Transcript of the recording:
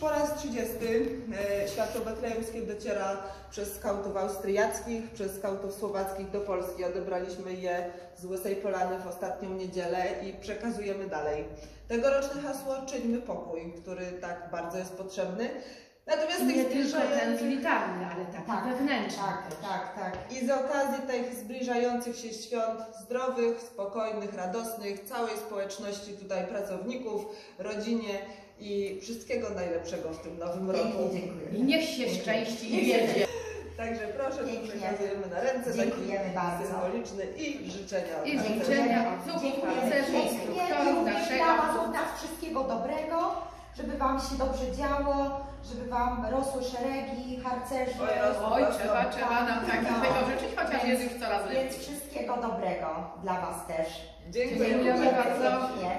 po raz 30 światło betlejemskie dociera przez skautów austriackich, przez skautów słowackich do Polski. Odebraliśmy je z Łysej Polany w ostatnią niedzielę i przekazujemy dalej. Tegoroczne hasło "Czyńmy pokój", który tak bardzo jest potrzebny. Natomiast nie tylko ten militarny, ale taki wewnętrzny. Tak. I z okazji tych zbliżających się świąt zdrowych, spokojnych, radosnych, całej społeczności tutaj pracowników, rodzinie i wszystkiego najlepszego w tym nowym roku. Dziękuję. I niech się szczęści i wiedzie. Także proszę, przekazujemy na ręce. Dziękujemy bardzo. Symboliczny i życzenia. I życzenia od zubów, harcerzy, instruktorów naszego. Dla Was od nas wszystkiego dobrego, żeby Wam się dobrze działo, żeby Wam rosły szeregi harcerzy. Oj, trzeba nam tego życzyć, chociaż jest już coraz lepiej. Więc wszystkiego dobrego dla Was też. Dziękuję bardzo.